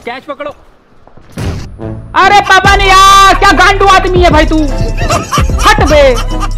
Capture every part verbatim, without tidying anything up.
Catch पकड़ो। अरे पापा ने यार, क्या गांडू आदमी है भाई तू, हट बे।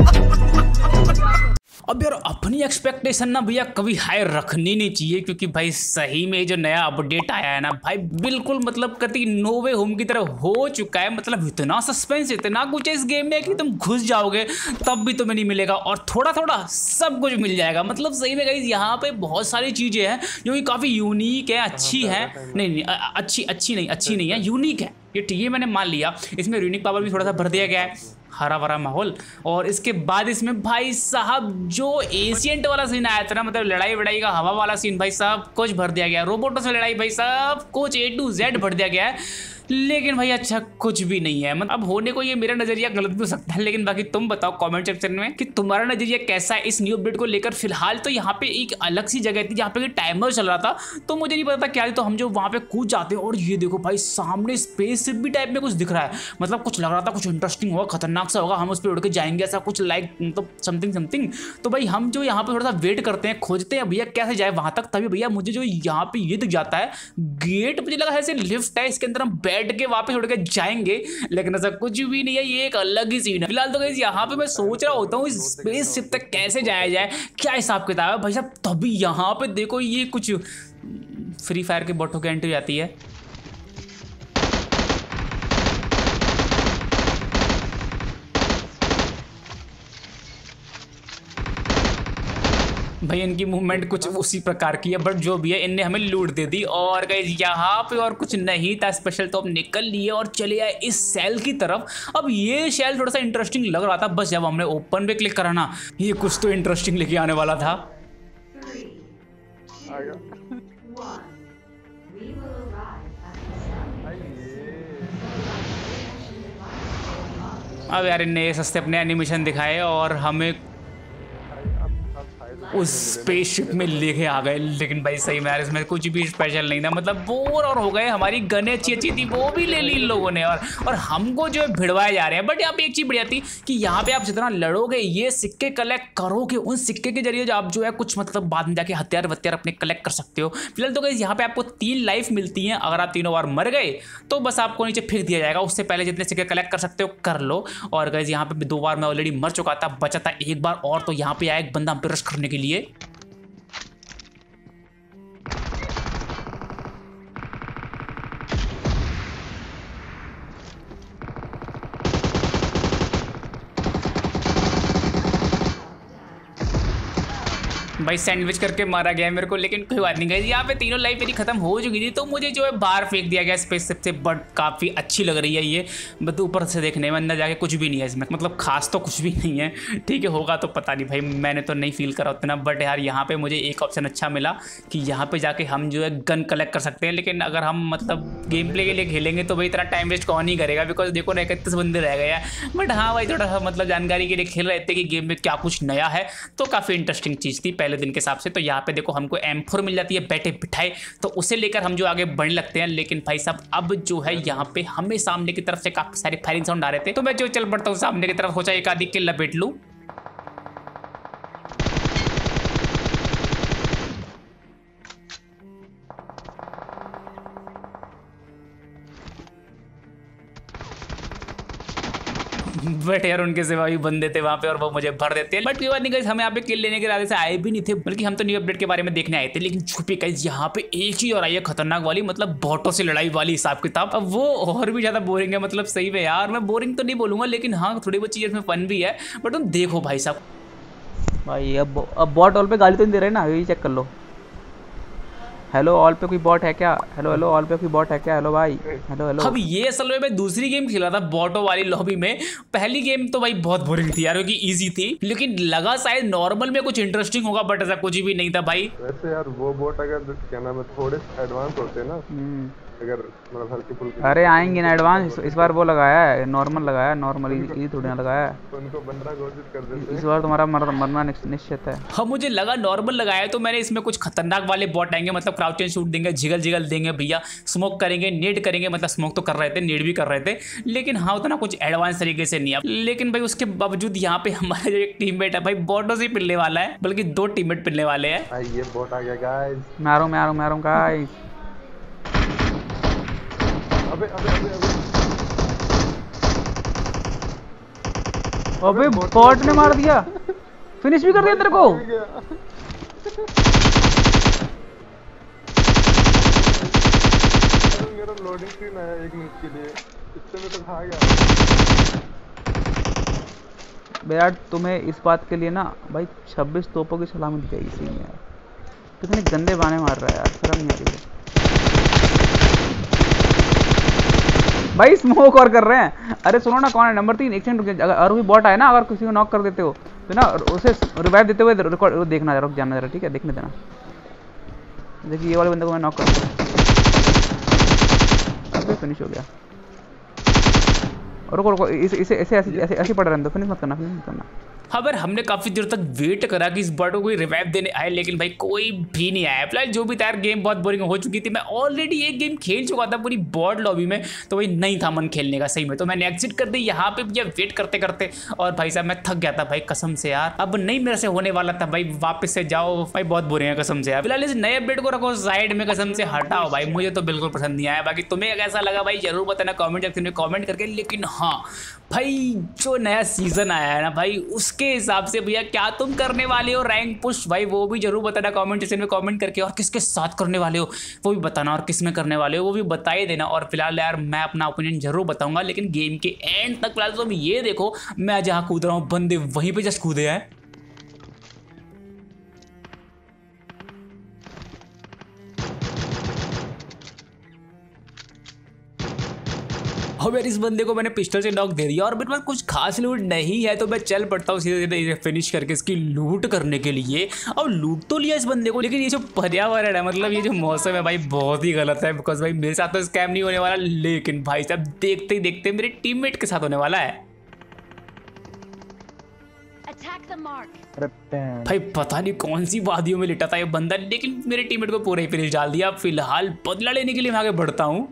अब यार अपनी एक्सपेक्टेशन ना भैया कभी हाई रखनी नहीं चाहिए, क्योंकि भाई सही में जो नया अपडेट आया है ना भाई, बिल्कुल मतलब कति नो वे होम की तरह हो चुका है। मतलब इतना सस्पेंस, इतना कुछ है इस गेम में कि तुम घुस जाओगे तब भी तुम्हें नहीं मिलेगा, और थोड़ा थोड़ा सब कुछ मिल जाएगा। मतलब सही में गाइस यहाँ पे बहुत सारी चीजें हैं जो कि काफी यूनिक है, अच्छी है। नहीं नहीं अच्छी अच्छी नहीं अच्छी नहीं है, यूनिक है ये, ठीक है मैंने मान लिया। इसमें यूनिक पावर भी थोड़ा सा भर दिया गया है, हरा भरा माहौल। और इसके बाद इसमें भाई साहब जो एशियंट वाला सीन आया था ना, मतलब लड़ाई वड़ाई का हवा वाला सीन, भाई साहब कुछ भर दिया गया। रोबोटों से लड़ाई भाई साहब कुछ ए टू जेड भर दिया गया है, लेकिन भाई अच्छा कुछ भी नहीं है। मतलब अब होने को ये मेरा नजरिया गलत भी हो सकता है, लेकिन बाकी तुम बताओ कमेंट सेक्शन में कि तुम्हारा नजरिया कैसा है इस न्यू अपडेट को लेकर। फिलहाल तो यहाँ पे एक अलग सी जगह थी जहाँ पे टाइमर चल रहा था, तो मुझे नहीं पता था क्या थी, तो हम जो वहाँ पे कूद जाते हैं और ये देखो भाई सामने स्पेसशिप भी टाइप में कुछ दिख रहा है। मतलब कुछ लग रहा था कुछ इंटरेस्टिंग होगा, खतरनाक सा होगा, हम उस पर उड़ के जाएंगे ऐसा कुछ, लाइक मतलब समथिंग समथिंग। तो भाई हम जो यहाँ पे थोड़ा सा वेट करते हैं, खोजते हैं भैया कैसे जाए वहां तक। तभी भैया मुझे जो यहाँ पे ये दिख जाता है गेट, मुझे लगा ऐसे लिफ्ट है, इसके अंदर हम बैठ के वापस उड़ के जाएंगे, लेकिन ऐसा कुछ भी नहीं है, ये एक अलग ही सीन है। फिलहाल तो गाइस यहाँ पे मैं सोच रहा होता हूँ इस स्पेसशिप तक कैसे जाया जाए, क्या हिसाब किताब है भाई साहब। तभी यहाँ पे देखो ये कुछ फ्री फायर के बॉटों की एंट्री आती है। भाई इनकी मूवमेंट कुछ उसी प्रकार की है, बट जो भी है इनने हमें लूट दे दी। और गाइस यहाँ पे और कुछ नहीं था स्पेशल, तो अब निकल लिए और चले आए इस सेल की तरफ। अब ये सेल थोड़ा सा इंटरेस्टिंग लग रहा था, बस जब हमने ओपन पे क्लिक करा ना, ये कुछ तो इंटरेस्टिंग लेके आने वाला था। अब यार इनने सस्ते अपने एनिमेशन दिखाए और हमें उस स्पेसशिप में लेके आ गए। लेकिन भाई सही में यार इसमें कुछ भी स्पेशल नहीं था, मतलब बोर और हो गए। हमारी गने अच्छी अच्छी थी वो भी ले ली इन लोगों ने, और और हमको जो है भिड़वाए जा रहे हैं। बट यहाँ पे एक चीज बढ़िया थी कि यहाँ पे आप जितना लड़ोगे, ये सिक्के कलेक्ट करोगे, उन सिक्के के जरिए जो आप जो है कुछ मतलब बाद में जाके हथियार वत्यार अपने कलेक्ट कर सकते हो। फिलहाल तो गाइस यहाँ पे आपको तीन लाइफ मिलती है, अगर आप तीनों बार मर गए तो बस आपको नीचे फेंक दिया जाएगा। उससे पहले जितने सिक्के कलेक्ट कर सकते हो कर लो। और गाइस यहाँ पे दो बार मैं ऑलरेडी मर चुका था, बचा था एक बार और, तो यहाँ पे आया एक बंदा हम पे रश करने के लिए। भाई सैंडविच करके मारा गया मेरे को, लेकिन कोई बात नहीं गाइस, यहाँ पे तीनों लाइफ मेरी खत्म हो चुकी थी, तो मुझे जो है बाहर फेंक दिया गया स्पेसशिप से। बट काफ़ी अच्छी लग रही है ये, बट ऊपर से देखने में, अंदर जाके कुछ भी नहीं है इसमें, मतलब खास तो कुछ भी नहीं है। ठीक है होगा तो पता नहीं भाई, मैंने तो नहीं फील करा उतना। बट यार यहाँ पे मुझे एक ऑप्शन अच्छा मिला कि यहाँ पे जाके हम जो है गन कलेक्ट कर सकते हैं। लेकिन अगर हम मतलब गेम प्ले के लिए खेलेंगे तो भाई इतना टाइम वेस्ट कौन ही करेगा, बिकॉज देखो ना इकतीस बंदे रह गए हैं। बट हाँ भाई थोड़ा सा मतलब जानकारी के लिए खेल रहे थे कि गेम में क्या कुछ नया है, तो काफ़ी इंटरेस्टिंग चीज़ थी पहले दिन के हिसाब से। तो यहाँ पे देखो हमको एम फोर मिल जाती है बैठे बिठाए, तो उसे लेकर हम जो आगे बढ़ने लगते हैं। लेकिन भाई साहब अब जो है यहाँ पे हमें सामने की तरफ से काफी सारे फायरिंग साउंड आ रहे थे, तो मैं जो चल पड़ता हूँ सामने की तरफ, सोचा एक आदि के लपेट लूं। बट यार उनके सिवा भी बंदे थे वहां पे और वो मुझे भर देते हैं। बट कोई बात नहीं गाइस, हम यहाँ पे किल लेने के इरादे से आए भी नहीं थे, बल्कि हम तो न्यू अपडेट के बारे में देखने आए थे। लेकिन छुपे गाइस यहाँ पे एक चीज और आई है खतरनाक वाली, मतलब बॉटों से लड़ाई वाली हिसाब किताब। अब वो और भी ज्यादा बोरिंग है, मतलब सही में यार मैं बोरिंग तो नहीं बोलूंगा, लेकिन हाँ थोड़ी बहुत चीज इसमें फन भी है। बट तुम देखो भाई साहब, भाई अब अब बॉट ऑल पे गाली तो नहीं दे रहे ना, यही चेक कर लो। हेलो ऑल पे कोई बॉट है क्या? हेलो हेलो ऑल पे कोई बॉट है क्या? हेलो भाई, हेलो हेलो। अब ये असल में मैं दूसरी गेम खेला था बॉटो वाली लॉबी में। पहली गेम तो भाई बहुत बोरिंग थी यार, क्योंकि इजी थी, लेकिन लगा शायद नॉर्मल में कुछ इंटरेस्टिंग होगा, बट ऐसा कुछ भी नहीं था भाई। वैसे यार वो बॉट अगर क्या नाम है थोड़े एडवांस होते ना, अगर मतलब हल्की फुल्की, अरे आएंगे ना एडवांस। इस बार वो लगाया है नॉर्मल, लगाया नॉर्मल, इजी थोड़ी ना लगाया है। तो उनको बंदा घोषित कर देते हैं। इस बार तुम्हारा मर, मरना निश्चित है। हाँ मुझे लगा नॉर्मल लगाया, तो मैंने इसमें कुछ खतरनाक वाले बॉट आएंगे, मतलब क्राउच एंड शूट देंगे, जिगल जिगल देंगे भैया, स्मोक करेंगे, नेड करेंगे, मतलब स्मोक तो कर रहे थे, नेड भी कर रहे थे, लेकिन हाँ उतना कुछ एडवांस तरीके से नहीं है। लेकिन भाई उसके बावजूद यहाँ पे हमारा जो एक टीममेट है भाई बॉटों से पिलने वाला है, बल्कि दो टीममेट पिलने वाले हैं। ये बॉट आ गया गाइस, मारो मारो मारो गाइस। अबे अबे अबे अबे अबे बॉट ने मार दिया, फिनिश भी कर दिया तेरे को। अरे मेरा लोडिंग स्क्रीन आया एक मिनट के लिए, इससे मैं तो खा गया। यार तुम्हें इस बात के लिए ना भाई छब्बीस तोपों की सलामी दी जाएगी सीन यार। कितने गंदे बाने मार रहा है यार, शर्म नहीं आ रही है भाई। स्मोक और कर रहे हैं। अरे सुनो ना, कौन है नंबर तीन? एक सेकंड रुक, अगर और भी बॉट आए ना, अगर किसी को नॉक कर देते हो तो ना उसे रिवाइव देते हुए रिकॉर्ड देखना जरा, रुक जाना जरा, ठीक है? देखने देना। देखिए ये वाले बंदे को मैं नॉक कर दूं, अबे फिनिश हो गया। रुको रुको, इसे इसे ऐसे ऐसे ऐसे ऐसे पड़ रहे हैं तो फिनिश मत करना, फिनिश मत करना। हाँ पर हमने काफी देर तक वेट करा कि इस बॉट को कोई रिवाइव देने आए, लेकिन भाई कोई भी नहीं आया। फिलहाल जो भी था यार, गेम बहुत बोरिंग हो चुकी थी। मैं ऑलरेडी एक गेम खेल चुका था पूरी बॉट लॉबी में, तो भाई नहीं था मन खेलने का सही में, तो मैंने एग्जिट कर दी यहाँ पे भैया वेट करते करते। और भाई साहब मैं थक गया था भाई कसम से यार, अब नहीं मेरे से होने वाला था भाई, वापस से जाओ भाई, बहुत बोरिंग है कसम से यार। फिलहाल इस नए अपडेट को रखो साइड में, कसम से हटाओ भाई, मुझे तो बिल्कुल पसंद नहीं आया। बाकी तुम्हें कैसा लगा भाई जरूर बताना कॉमेंट सेक्शन में कॉमेंट करके। लेकिन हाँ भाई, जो नया सीजन आया है ना भाई, उसके हिसाब से भैया क्या तुम करने वाले हो रैंक पुश भाई, वो भी जरूर बताना कमेंट सेक्शन में कमेंट करके। और किसके साथ करने वाले हो वो भी बताना, और किस में करने वाले हो वो भी बता ही देना। और फिलहाल यार मैं अपना ओपिनियन जरूर बताऊंगा, लेकिन गेम के एंड तक फिलहाल तो तुम ये देखो, मैं जहाँ कूद रहा हूँ बंदे वहीं पर जस्ट कूदे हैं। अब यार इस बंदे को मैंने पिस्टल से नॉक दे दिया, और मेरे पास कुछ खास लूट नहीं है, तो मैं चल पड़ता हूँ सीधे सीधे फिनिश करके इसकी लूट करने के लिए। अब लूट तो लिया इस बंदे को, लेकिन ये जो पर्यावरण है, मतलब ये जो मौसम है भाई, बहुत ही गलत है। बिकॉज भाई मेरे साथ तो स्कैम नहीं होने वाला, लेकिन भाई साहब देखते ही देखते मेरे टीममेट के साथ होने वाला है। भाई पता नहीं कौन सी वादियों में लिटा था ये बंदा, लेकिन मेरे टीममेट को पूरा ही फिनिश डाल दिया। फिलहाल बदला लेने के लिए मैं आगे बढ़ता हूँ।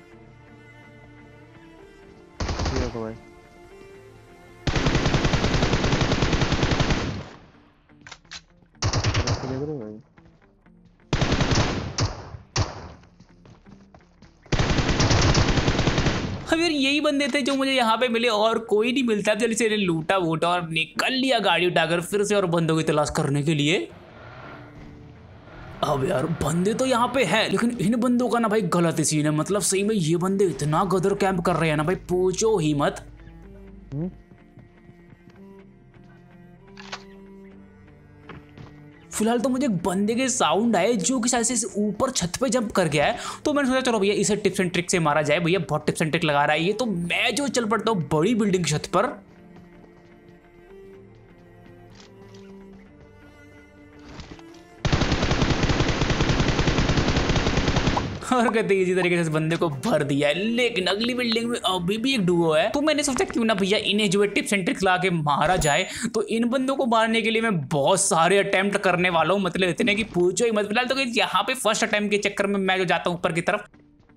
भाई अब यार यही बंदे थे जो मुझे यहाँ पे मिले, और कोई नहीं मिलता। जल्दी से लूटा वूटा और निकल लिया गाड़ी उठाकर फिर से और बंदों की तलाश करने के लिए। अब यार बंदे तो यहाँ पे हैं, लेकिन इन बंदों का ना भाई गलत सीन है। मतलब सही में ये बंदे इतना गदर कैंप कर रहे हैं ना भाई, पूछो ही मत। फिलहाल तो मुझे एक बंदे के साउंड आए जो कि शायद से ऊपर छत पे जंप कर गया है, तो मैंने सोचा चलो भैया इसे टिप्स एंड ट्रिक से मारा जाए। भैया बहुत टिप्स एंड ट्रिक लगा रहा है ये, तो मैं जो चल पड़ता हूँ बड़ी बिल्डिंग की छत पर। और कहते इसी तरीके से इस बंदे को भर दिया है। लेकिन अगली बिल्डिंग में अभी भी एक डुओ है, तो मैंने सोचा क्यों ना भैया इन्हें जो है टिप्स एंड ट्रिक्स ला के मारा जाए। तो इन बंदों को मारने के लिए मैं बहुत सारे अटेम्प्ट करने वाला हूँ, मतलब इतने कि पूछो ही मत। फिलहाल तो यहाँ पे फर्स्ट अटेम्प्ट के चक्कर में मैं जो जाता हूँ ऊपर की तरफ,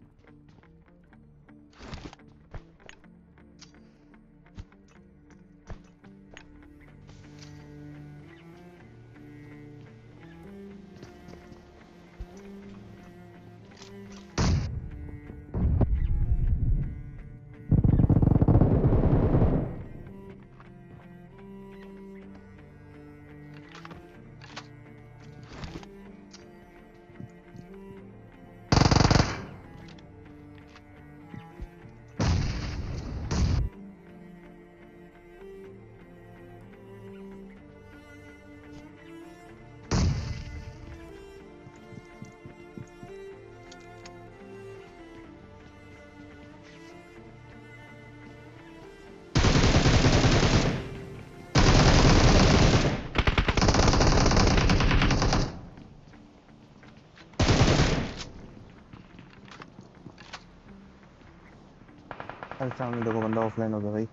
सामने देखो बंदा ऑफलाइन हो गया भाई।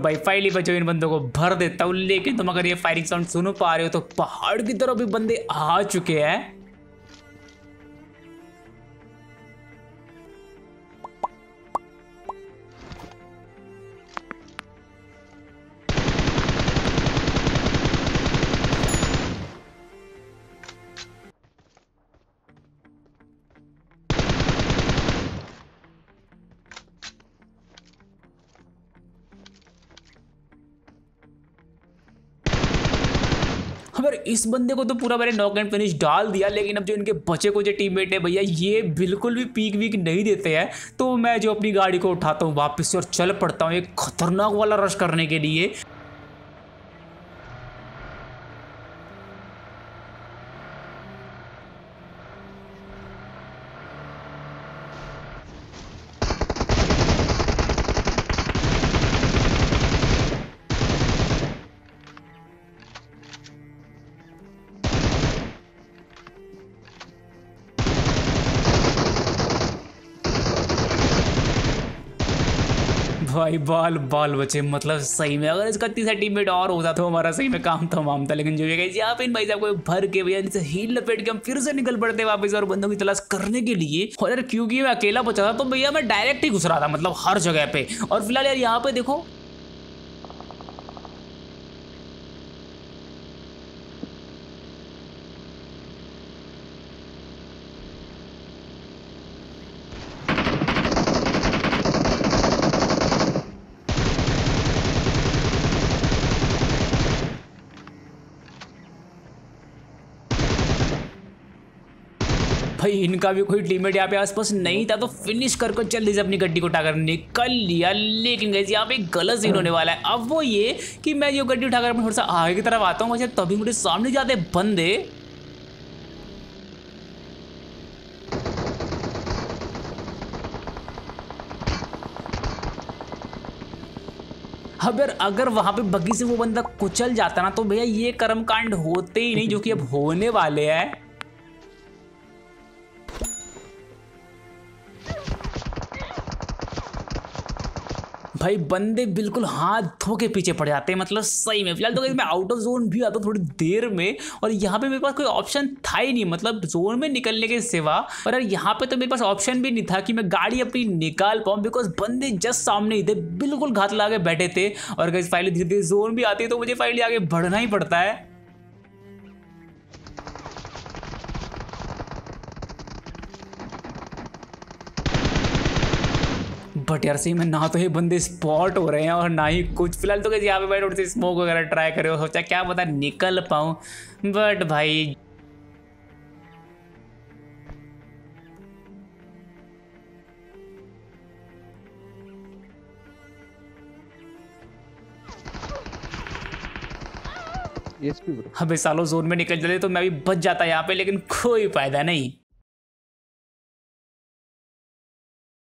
भाई फाइनली बचो इन बंदों को भर देता हूँ। लेकिन तुम अगर ये फायरिंग साउंड सुन पा रहे हो तो पहाड़ की तरफ भी बंदे आ चुके हैं। अगर इस बंदे को तो पूरा मैंने नॉक एंड फिनिश डाल दिया, लेकिन अब जो इनके बचे को जो टीममेट है भैया ये बिल्कुल भी पीक वीक नहीं देते हैं। तो मैं जो अपनी गाड़ी को उठाता हूँ वापस से और चल पड़ता हूँ एक खतरनाक वाला रश करने के लिए। भाई बाल बाल बचे, मतलब सही में अगर इसका तीसरा टीममेट और होता तो हमारा सही में काम तमाम था। लेकिन जो है यहाँ पे इन भाई साहब को भर के भैया इनसे हील लपेट के हम फिर से निकल पड़ते वापस और बंदों की तलाश करने के लिए। और यार क्योंकि मैं अकेला बचा था तो भैया मैं डायरेक्ट ही घुस रहा था, मतलब हर जगह पे। और फिलहाल यार यहाँ पे देखो भाई इनका भी कोई टीममेट यहाँ पे आसपास नहीं था तो फिनिश कर कर जल्दी से अपनी गड्डी को उठाकर निकल लिया। लेकिन गाइस यहाँ पे गलत सीन होने वाला है। अब वो ये कि मैं ये गड्डी उठाकर थोड़ा सा आगे की तरफ आता हूँ, तभी मुझे सामने जाते बंदे। अब यार अगर वहां पे बग्गी से वो बंदा कुचल जाता ना तो भैया ये कर्मकांड होते ही नहीं जो कि अब होने वाले हैं। भाई बंदे बिल्कुल हाथ धो के पीछे पड़ जाते हैं, मतलब सही में। फिलहाल तो मैं आउट ऑफ जोन भी आता हूँ थोड़ी देर में और यहाँ पे मेरे पास कोई ऑप्शन था ही नहीं, मतलब जोन में निकलने के सिवा। और यार यहाँ पे तो मेरे पास ऑप्शन भी नहीं था कि मैं गाड़ी अपनी निकाल पाऊँ, बिकॉज बंदे जस्ट सामने ही थे, बिल्कुल घात लगा के बैठे थे। और अगर फाइनली धीरे धीरे जोन भी आती है तो मुझे फाइनली आगे बढ़ना ही पड़ता है। बट यार सही में ना तो ये बंदे स्पॉट हो रहे हैं और ना ही कुछ। फिलहाल तो कैसे यहाँ पे बैठ उठते स्मोक वगैरह ट्राई करे, सोचा क्या पता निकल पाऊँ, बट भाई एसपी ब्रो अबे सालों जोन में निकल जाते तो मैं भी बच जाता यहाँ पे, लेकिन कोई फायदा नहीं।